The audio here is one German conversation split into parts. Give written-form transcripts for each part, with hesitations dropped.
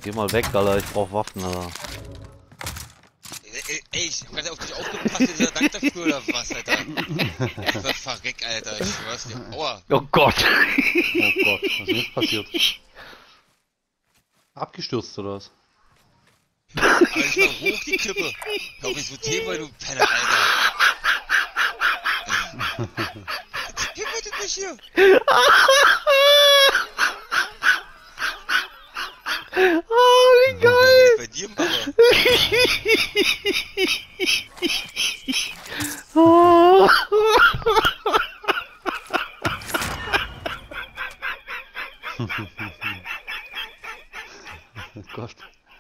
Geh mal weg, Alter, ich brauch Waffen, Alter. Ey, ich hab gerade auf dich aufgepasst, dieser Dank dafür oder was, Alter? Ich war verreckt, Alter, ich schwör's dir. Aua. Oh Gott! Oh Gott, was ist jetzt passiert? Abgestürzt oder was? Aber ich war hoch die Kippe. Hör auf mich so Thema, du Penner, Alter. Geh bitte nicht hier. Oh, wie Was geil! ist bei dir, Mama? Oh. Oh Gott.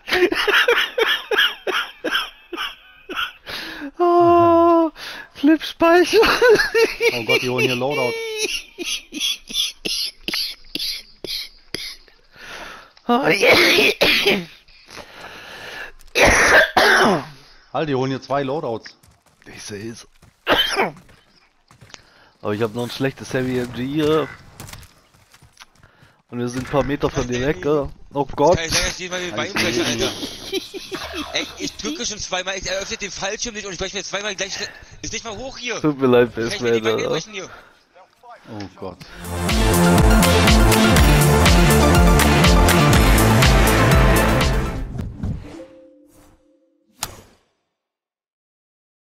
Oh, Flipspeicher! Oh Gott, die holen hier Loadout. Oh, yeah. Halt, die holen hier 2 Loadouts. Ich seh's. Aber ich habe noch ein schlechtes Heavy MG hier. Und wir sind ein paar Meter von dir weg, oder? Oh Gott! Kann ich sagen, ich mal mit Beinbrecher, Alter. Ey, ich drücke schon zweimal, ich eröffne den Fallschirm nicht und ich breche mir zweimal gleich. Ist nicht mal hoch hier. Tut mir leid, Kann ich mir die Beine Bestman, brechen hier? Oh Gott.